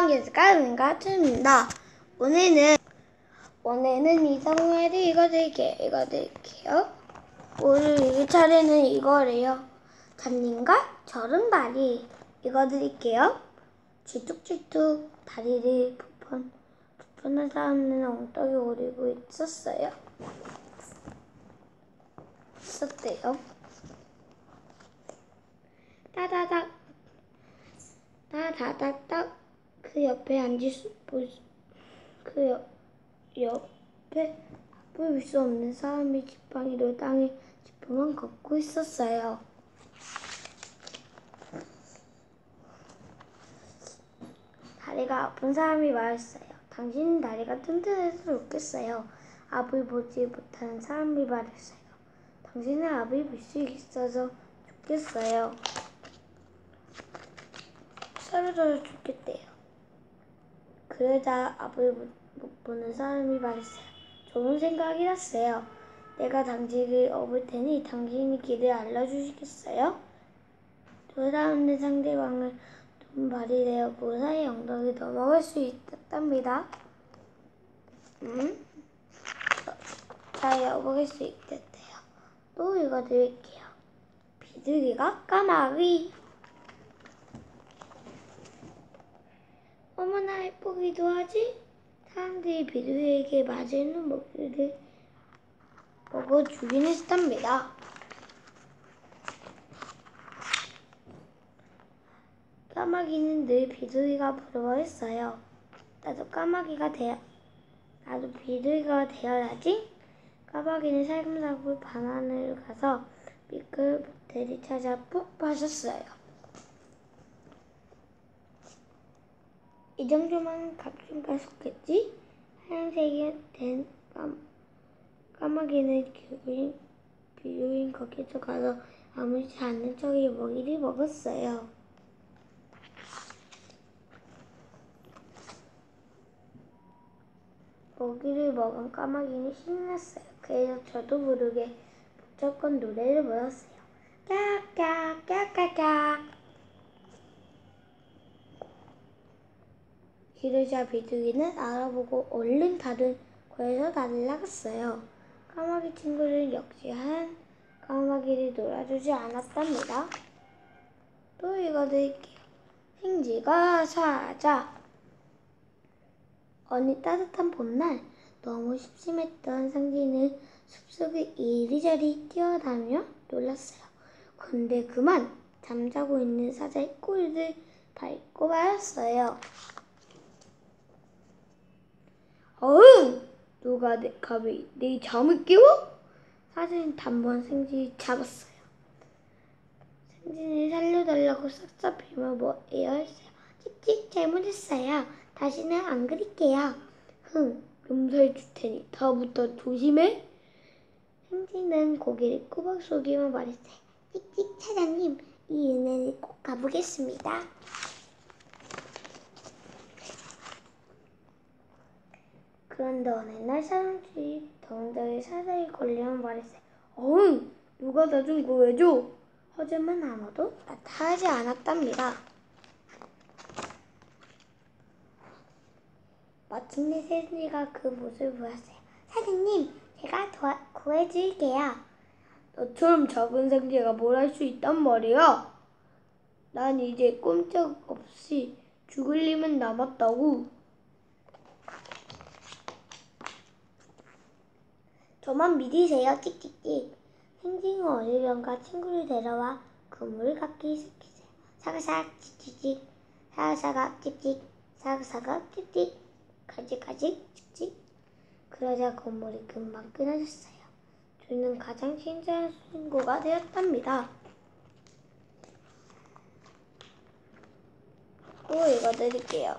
안녕하십니까, 가트입니다. 오늘은 이성우를 읽어드릴게요. 오늘 차례는 이거래요. 잡님과 저른다리 읽어드릴게요. 쥐뚝쥐뚝 다리를 부푼한 사람은 엉덩이 오르고 있었대요. 따다닥 그 옆에 볼 수 없는 사람이 지팡이로 땅에 짚으만 걷고 있었어요. 다리가 아픈 사람이 말했어요. 당신 다리가 튼튼해서 좋겠어요. 앞을 보지 못하는 사람이 말했어요. 당신은 앞을 볼 수 있어서 좋겠어요. 사라져서 좋겠대요. 그러자 앞을 못 보는 사람이 말했어요. 좋은 생각이 났어요. 내가 당직을 업을 테니 당신이 길을 알려주시겠어요? 돌아오는 상대방을 발이 되어 무사히 엉덩이를 넘어갈 수 있었답니다. 잘 넘어갈 수 있겠대요. 또 읽어드릴게요. 비둘기가 까마귀. 어머나 예쁘기도 하지? 사람들이 비둘기에게 맛있는 먹이를 먹어주긴 했답니다. 까마귀는 늘 비둘기가 부러워했어요. 나도 비둘기가 되어야지. 까마귀는 살금살금 바나나를 가서 미끌 모텔을 찾아 푹 마셨어요. 이 정도면 값좀 가속했지? 하얀색이 된 까마귀는 비둘기 거기서 가서 아무렇지 않은 척이 먹이를 먹었어요. 먹이를 먹은 까마귀는 신났어요. 그래서 저도 모르게 무조건 노래를 불렀어요. 깍깍깍깍깍. 이러자 비둘기는 알아보고 얼른 다른 고에서 날아갔어요. 까마귀 친구는 역시 하얀 까마귀를 놀아주지 않았답니다. 또 읽어드릴게요. 생쥐가 사자. 어느 따뜻한 봄날 너무 심심했던 생쥐는 숲속을 이리저리 뛰어다니며 놀랐어요. 그런데 그만 잠자고 있는 사자의 꼬리를 밟고 말았어요. 어흥! 누가 감히 내 잠을 깨워? 사자는 단번 생쥐를 잡았어요. 생쥐는 살려달라고 싹싹 빌며 뭐예요 했어요. 찍찍 잘못했어요. 다시는 안 그릴게요. 용서해 줄 테니 다음부터 조심해. 생쥐는 고개를 꼬박 숙이며 말했어요. 찍찍 사장님, 이 은혜는 꼭 갚으겠습니다. 그런데 어느 날 사람들이 덩달이 사자에 걸리면 말했어요. 어흥! 누가 나 좀 구해줘. 하지만 아무도 나타나지 않았답니다. 마침내 생쥐가 그 모습을 보았어요. 사장님, 제가 구해줄게요. 너처럼 작은 생쥐가 뭘 할 수 있단 말이야? 난 이제 꼼짝없이 죽을 일만 남았다고. 저만 믿으세요. 찍찍찍. 생쥐는 어디론가 친구를 데려와 그물을 갖기 시작했어요. 사각사각 찍찍찍, 사각사각 찍찍, 사각사각 찍찍, 가직가직 찍찍. 그러자 그물이 금방 끊어졌어요. 둘은 가장 친절한 친구가 되었답니다. 또 읽어드릴게요.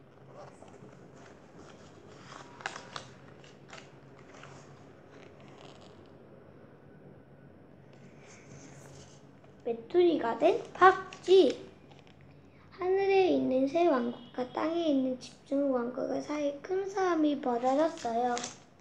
메뚜리가 된 박쥐. 하늘에 있는 새 왕국과 땅에 있는 집중 왕국 사이에 큰 싸움이 벌어졌어요.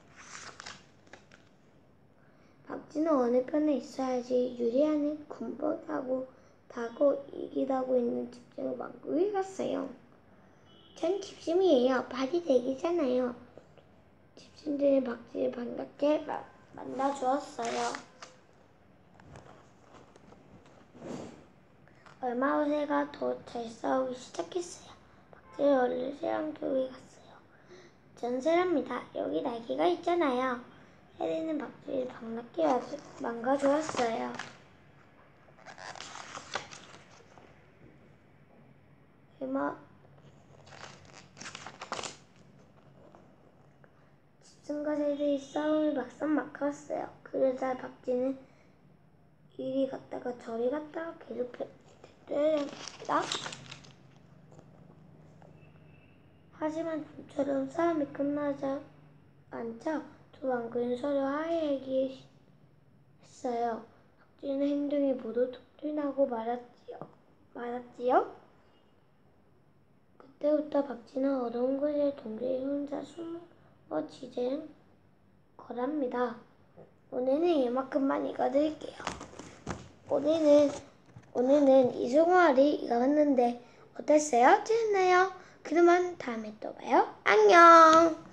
박쥐는 어느 편에 있어야지 유리하는 군법하고 다고 이기다고 있는 집중 왕국에 갔어요. 전 집심이에요. 발이 되기잖아요. 집심들이 박쥐를 반갑게 만나주었어요. 얼마 후 새가 더 잘 싸우기 시작했어요. 박쥐는 얼른 새랑 교회에 갔어요. 전 새랍니다. 여기 날개가 있잖아요. 새는 박쥐를 반갑게 만가주었어요. 집순과 새들이 싸움이 막상막하였어요. 그러자 박쥐는 이리 갔다가 저리 갔다가 괴롭혔다. 하지만 좀처럼 싸움이 끝나지 않자 두 왕군은 서로 화해하기 했어요. 박쥐의 행동이 모두 통일나고 말았지요. 그때부터 박쥐는 어두운 곳에 동굴에 혼자 숨어 지낸 거랍니다. 오늘은 이만큼만 읽어드릴게요. 오늘은 이승화를 읽어봤는데 어땠어요? 재밌나요? 그러면 다음에 또 봐요. 안녕!